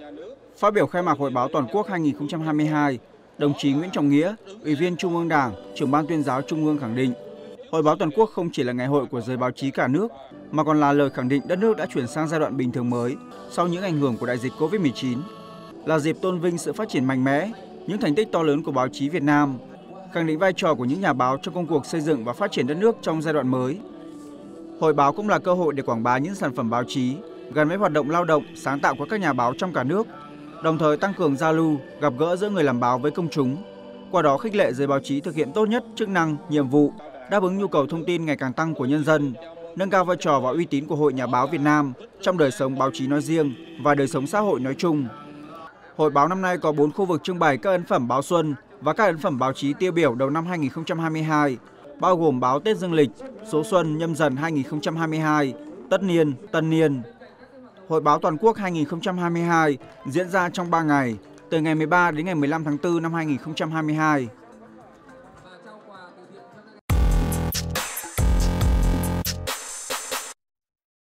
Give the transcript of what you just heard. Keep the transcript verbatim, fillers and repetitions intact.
Phát biểu khai mạc Hội báo toàn quốc hai nghìn không trăm hai mươi hai, đồng chí Nguyễn Trọng Nghĩa, Ủy viên Trung ương Đảng, Trưởng ban Tuyên giáo Trung ương khẳng định, Hội báo toàn quốc không chỉ là ngày hội của giới báo chí cả nước, mà còn là lời khẳng định đất nước đã chuyển sang giai đoạn bình thường mới sau những ảnh hưởng của đại dịch Covid mười chín, là dịp tôn vinh sự phát triển mạnh mẽ, những thành tích to lớn của báo chí Việt Nam, khẳng định vai trò của những nhà báo trong công cuộc xây dựng và phát triển đất nước trong giai đoạn mới. Hội báo cũng là cơ hội để quảng bá những sản phẩm báo chí gắn với hoạt động lao động, sáng tạo của các nhà báo trong cả nước, đồng thời tăng cường giao lưu, gặp gỡ giữa người làm báo với công chúng, qua đó khích lệ giới báo chí thực hiện tốt nhất chức năng, nhiệm vụ, đáp ứng nhu cầu thông tin ngày càng tăng của nhân dân, nâng cao vai trò và uy tín của Hội Nhà báo Việt Nam trong đời sống báo chí nói riêng và đời sống xã hội nói chung. Hội báo năm nay có bốn khu vực trưng bày các ấn phẩm báo xuân và các ấn phẩm báo chí tiêu biểu đầu năm hai nghìn không trăm hai mươi hai, bao gồm báo Tết Dương lịch, số xuân Nhâm Dần hai nghìn không trăm hai mươi hai, Tất niên, Tân niên. Hội báo toàn quốc hai nghìn không trăm hai mươi hai diễn ra trong ba ngày, từ ngày mười ba đến ngày mười lăm tháng tư năm hai nghìn không trăm hai mươi hai.